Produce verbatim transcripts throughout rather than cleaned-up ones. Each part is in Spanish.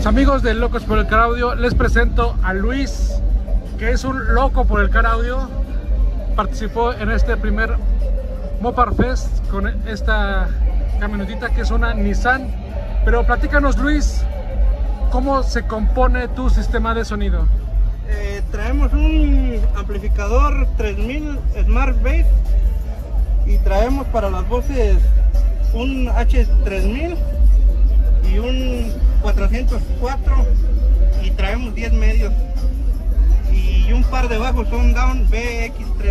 amigos de Locos por el Car Audio, les presento a Luis, que es un loco por el Car Audio. Participó en este primer Mopar Fest con esta camionetita que es una Nissan. Pero platícanos, Luis, ¿cómo se compone tu sistema de sonido? Eh, traemos un amplificador tres mil Smart Bass y traemos para las voces un H tres mil y un cuatrocientos cuatro y traemos diez medios y un par de bajos, un Down B X tres.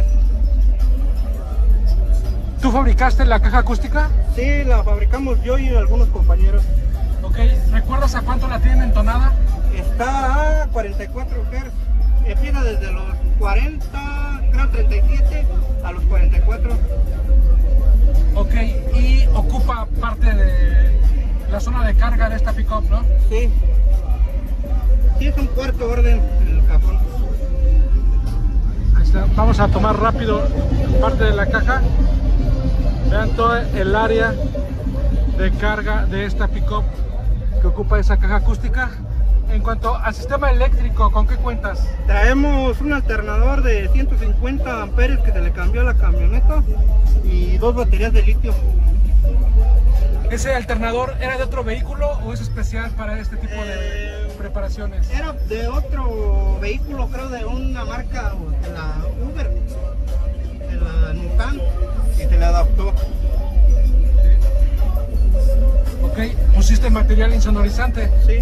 ¿Tú fabricaste la caja acústica? Sí, la fabricamos yo y algunos compañeros. Ok, ¿recuerdas a cuánto la tienen entonada? Está a cuarenta y cuatro hertz, empieza desde los cuarenta, creo treinta y siete a los cuarenta y cuatro. Ok, y ocupa parte de la zona de carga de esta pickup, ¿no? Sí, sí, es un cuarto orden el cajón. Ahí está. Vamos a tomar rápido parte de la caja. Vean todo el área de carga de esta pickup que ocupa esa caja acústica. En cuanto al sistema eléctrico, ¿con qué cuentas? Traemos un alternador de ciento cincuenta amperes que se le cambió a la camioneta y dos baterías de litio. ¿Ese alternador era de otro vehículo o es especial para este tipo de Eh, preparaciones? Era de otro vehículo, creo de una marca de la Uber, de la Nissan, y se le adaptó. Ok, pusiste material insonorizante. Sí.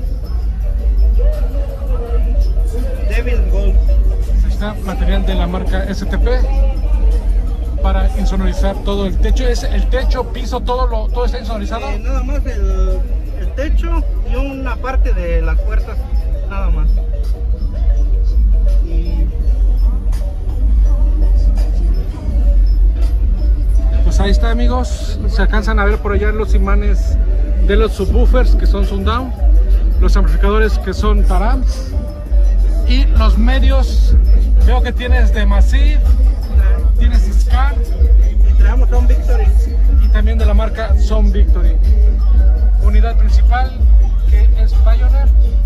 Devil Gold. Ahí está, material de la marca S T P para insonorizar todo el techo. ¿Es el techo, piso, todo lo todo está insonorizado? Eh, nada más el, el techo y una parte de las puertas, nada más. Y pues ahí está, amigos. Se alcanzan a ver por allá los imanes de los subwoofers que son Sundown, los amplificadores que son Tarams y los medios. Veo que tienes de Massive, tienes Scar y traemos un Victory. y también de la marca Sound Victory. Unidad principal que es Pioneer.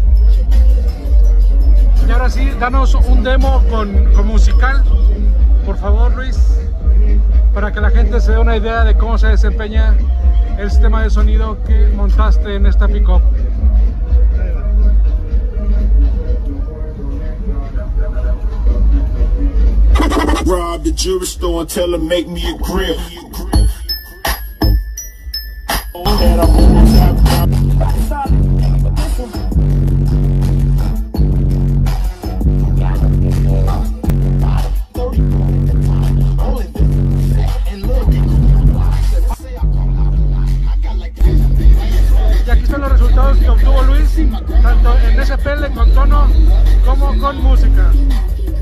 Y ahora sí, danos un demo con, con musical, por favor, Luis, para que la gente se dé una idea de cómo se desempeña el sistema de sonido que montaste en esta pickup. Rob the jewelry store and tell her make me a grill. And I'm on Y aquí están los resultados que obtuvo Luis, tanto en S P L con tono como con música.